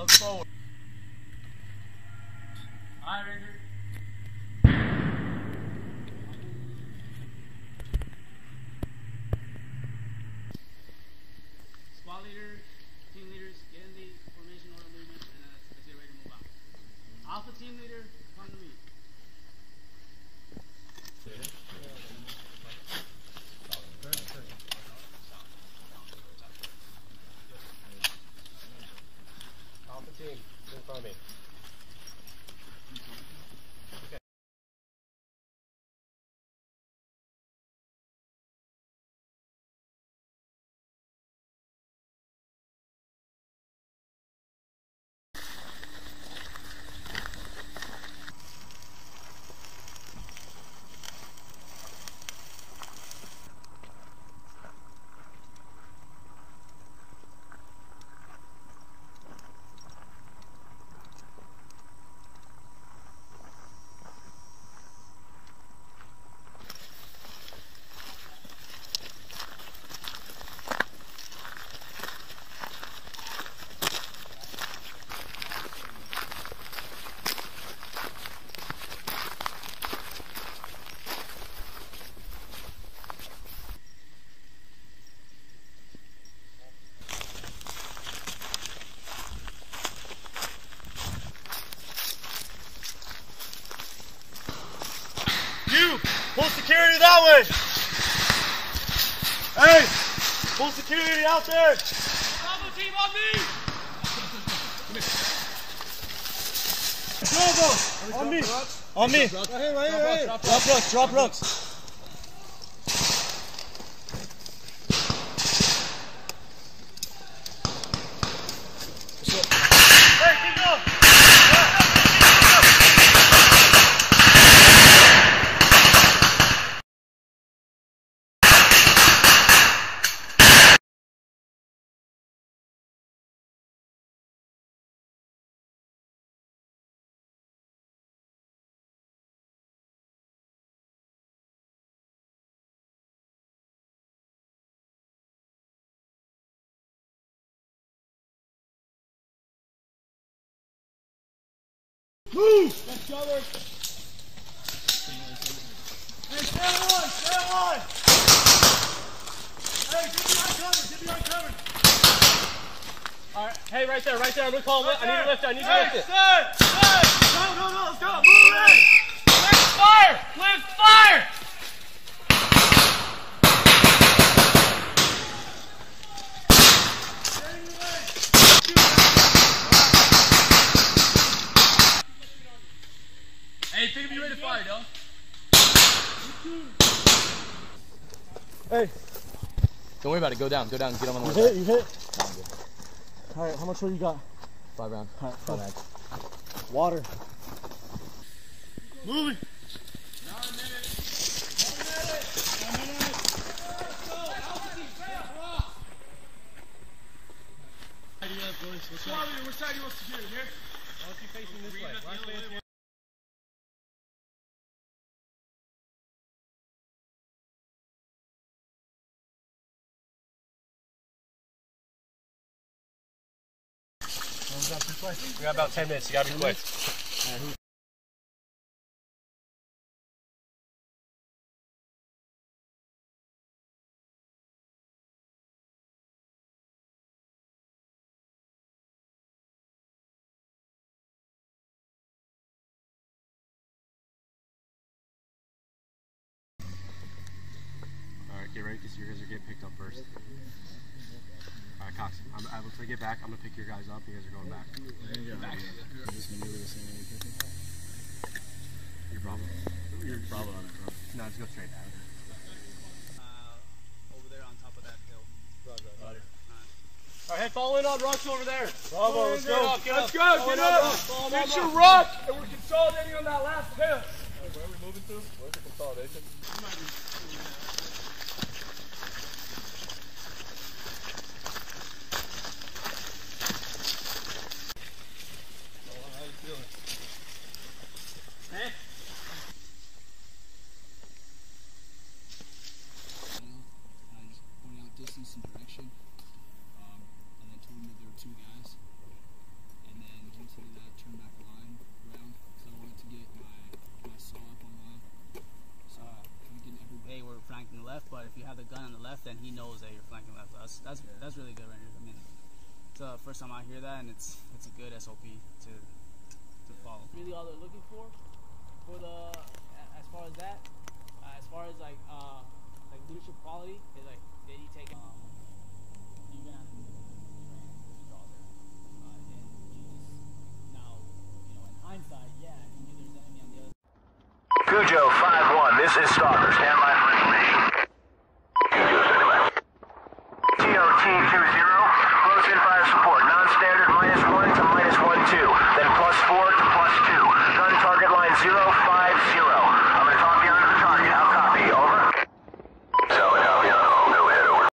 look forward. Alright, Ranger. Squad leader, team leaders, get in the formation order movement, and then let's get ready to move out. Alpha team leader, come to me. Alpha team, in front of me. Okay. You! Pull security that way! Hey! Pull security out there! Bravo team on me! Bravo! On me! On me! Right here, right here, right here! Drop rocks, drop rocks! Hey, keep going! Move! Let's go, Hey, stay on line! Stay on line! Hey, get behind cover! Get behind cover! Alright, hey, right there, right there. I'm gonna call it. I need to lift it. I need to lift it. Stay! No, let's go! Move in! Lift fire! Lift fire! Hey, think of you ready to fire, Dylan. Hey, Don't worry about it. Go down. Go down. Get on the you hit? You hit? Alright, how much more you got? 5 rounds. Alright, 5 rounds. Water. Moving. Now a minute. 1 minute. 1 minute. Let's go. Alpha team, stay up, rock. Squad leader, which side do you want security? Here? Why don't you facing this way? Last man's here. We got about 10 minutes. You gotta be quick. Alright, get ready because you guys are getting picked up first. Alright, Cox, once I get back, I'm going to pick your guys up. You guys are going back. Back. You're Bravo. You're Bravo on it, bro. No, just go straight down. Over there on top of that hill. Alright, hey, fall in on rocks over there. Bravo, let's go. Let's go, get up! Get your rock! And we're consolidating on that last hill. Where are we moving to? Where's the consolidation? Distance and direction, and then told him that there were 2 guys, and flanking left, but if you have the gun on the left, then he knows that you're flanking left. That's really good, Rangers. I mean, it's the first time I hear that, and it's a good SOP to follow. Really, all they're looking for the as far as that, as far as like